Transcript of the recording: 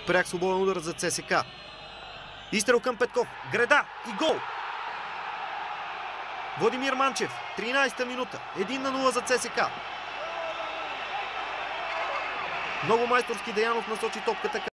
Пряк свободен удар за ЦСКА. Изстрел към Петков. Греда и гол! Владимир Манчев, 13-та минута. 1-0 за ЦСКА. Много майсторски Деянов насочи топката